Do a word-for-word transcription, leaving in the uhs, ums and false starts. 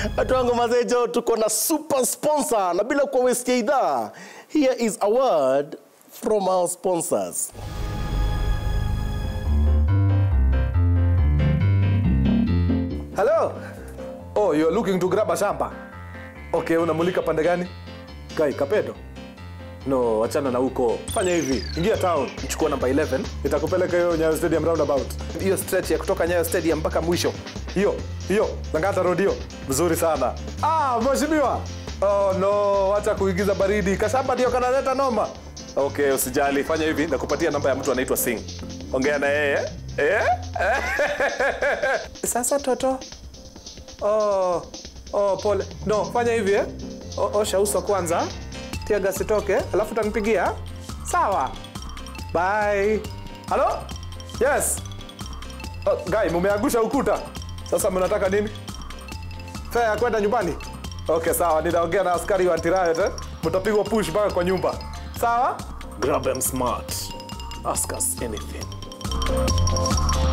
Watu wangu mazejo, tuko na super sponsor na bila kwa waste idhaa. Here is a word from our sponsors. Hello. Oh, you're looking to grab a shamba. Okay, unamulika pande gani? Kai, Kapedo. No, achana na huko. Fanya hivi, ingia town, chukua namba eleven, itakupeleka hiyo Nyayo Stadium roundabout. Hiyo stretch ya kutoka Nyayo Stadium mpaka mwisho. Hiyo, hiyo, Langata Road hiyo. Mzuri sana. Ah, mheshimiwa. Oh no, acha kuigiza baridi. Kashamba ndio kanaleta noma. Okay, usijali. Fanya hivi, nakupatia namba ya mtu anaitwa Singh. Ongea na yeye. Eh? Sasa toto. Oh, oh pole. No, fanya hivi eh. O, osha uso kwanza. Tia gasi toke, alafu utanipigia. Sawa. Bye. Hello? Yes. Oh, guy, mumeangusha ukuta. Sasa mnataka nini? Fare ya kwenda nyumbani? Okay, sawa. Nitaongea na askari wa anti-riot eh. Mtapigwa push mpaka kwa nyumba. Sawa? Grab them smart. Ask us anything.